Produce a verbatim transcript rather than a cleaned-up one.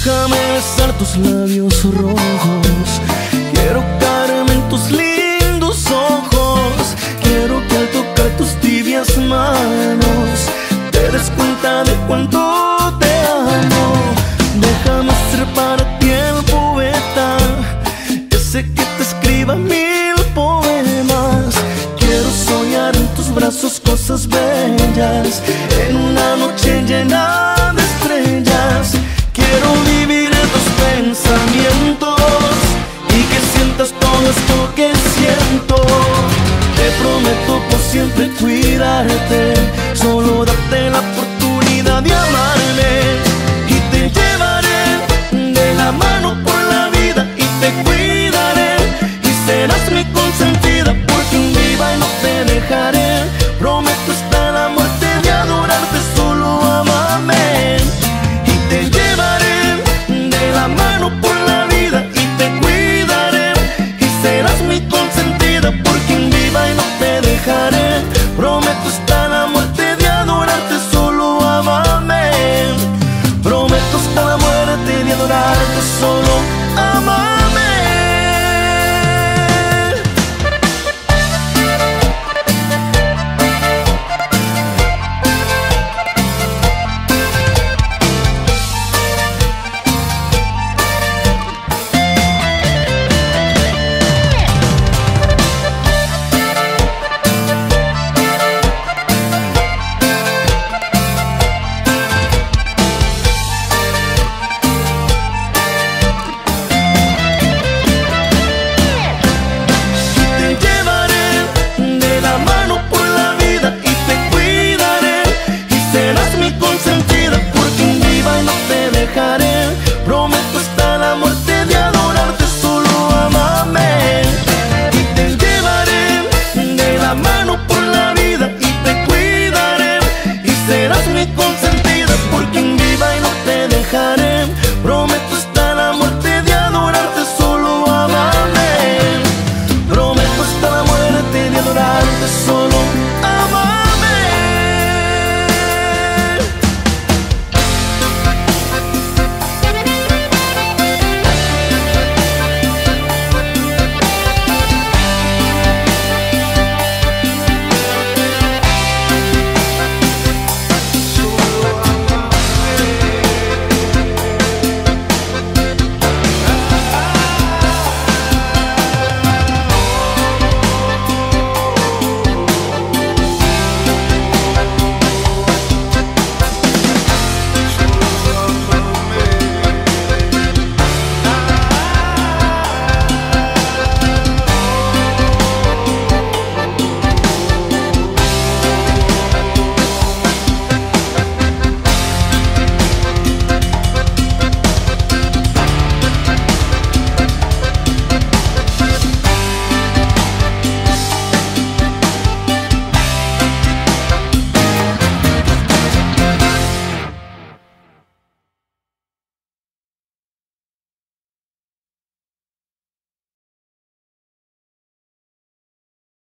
Déjame besar tus labios rojos. Quiero caerme en tus lindos ojos. Quiero que al tocar tus tibias manos te des cuenta de cuánto te amo. Déjame ser para ti el poeta, ese que te escriba mil poemas. Quiero soñar en tus brazos cosas bellas, en una